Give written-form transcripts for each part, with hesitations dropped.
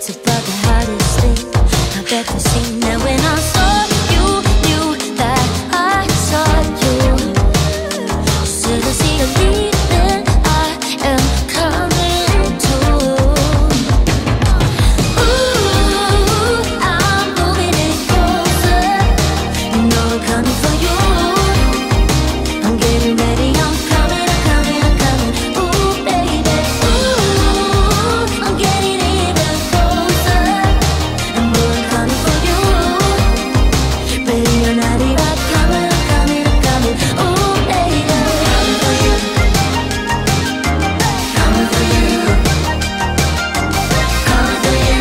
it's about the hardest thing I've ever seen. And when I saw you, knew that I saw you. Should I see you leaving? I am coming too. Ooh, I'm moving in closer. You know I'm coming for you. I'm getting ready, I'm coming, I'm coming, I'm coming. Ooh, baby, ooh, I'm getting even closer. And boy, I'm coming for you. Ready or not, I'm coming, I'm coming, I'm coming. Ooh, baby, coming for you. Coming for you. Coming for you.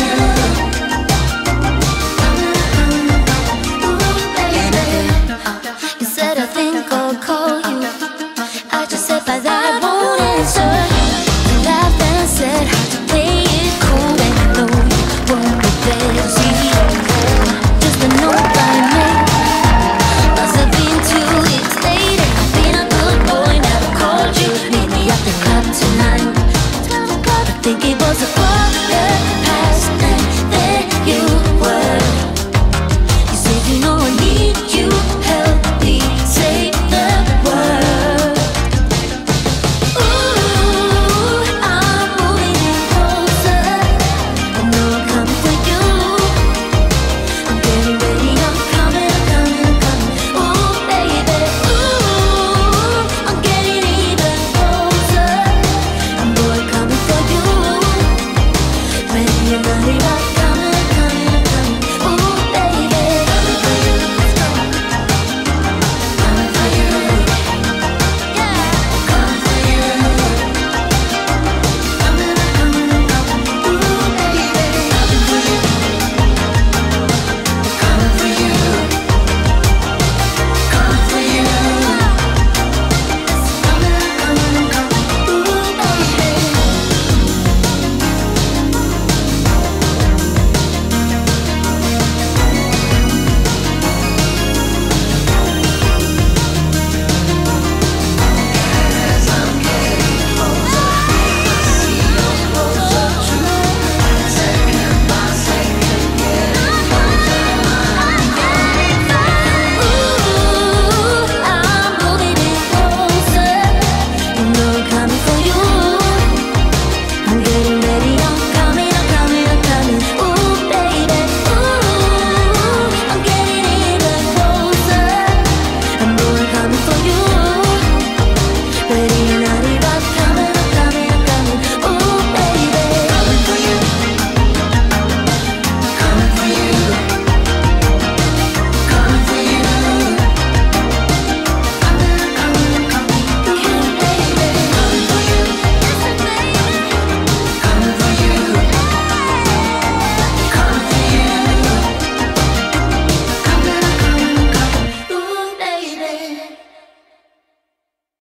Ooh, baby. You said I think I'll call you. I just said by that I won't answer. You laughed and said play it cool, and I know you won't be there to see. Just a note I made. Must have been 2 weeks late, and I've been a good boy, never called you. Meet me at the club tonight. I think it was a quarter past, and there you were. You said you know I need you, help me say the word. Ooh, I'm moving in closer. I know I'm coming for you. I'm getting ready, I'm coming, I'm coming, I'm coming. Ooh, baby, ooh, I'm getting even closer. And boy, coming for you. Ready or not,